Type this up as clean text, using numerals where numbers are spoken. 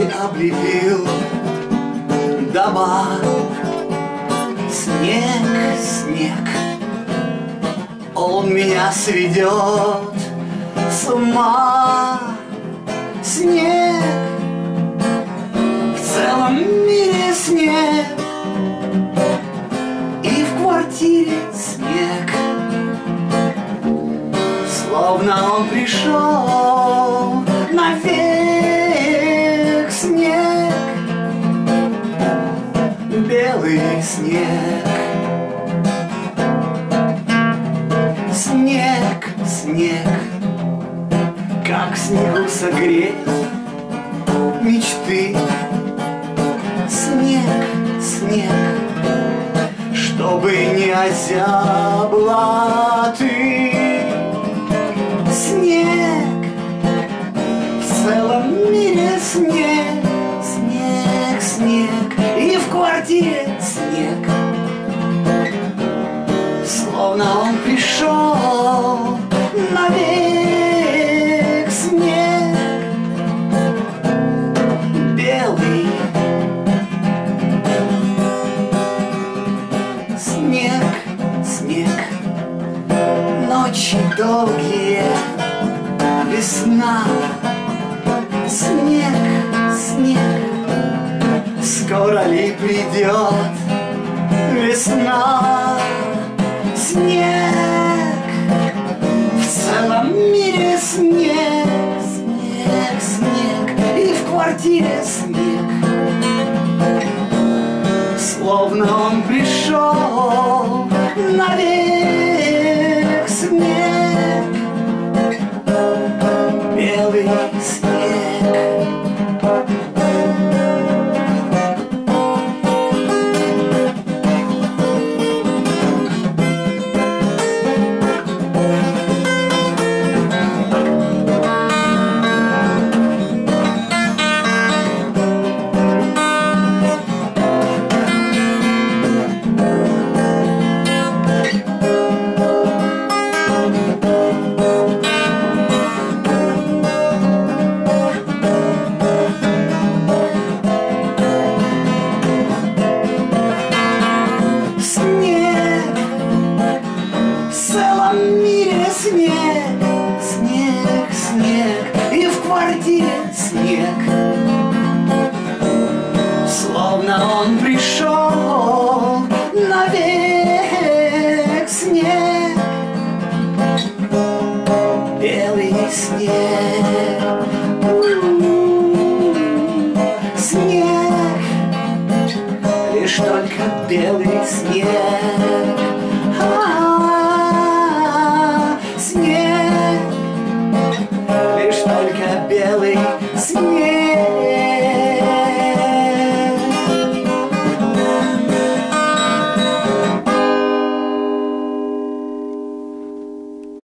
облепил дома. Снег, снег, он меня сведет с ума. Снег, в целом мире снег, и в квартире снег. Словно он пришел навек. Снег, белый снег. Снег, снег, как снегу согреть мечты. Снег, снег, чтобы не озябла ты. Снег, в целом мире снег. Снег, снег, и в квартире снег. Словно он пришел навек. Снег, белый. Снег, снег, ночи долгие, весна. Снег, снег, скоро ли придет весна? Снег, в целом мире снег. Снег, снег, и в квартире снег. Словно он пришел навек. Снег, белый снег. Снег, снег, снег, и в квартире снег. Словно он пришел навек. Снег, белый снег. Снег, лишь только белый снег. Снег, лишь только белый снег.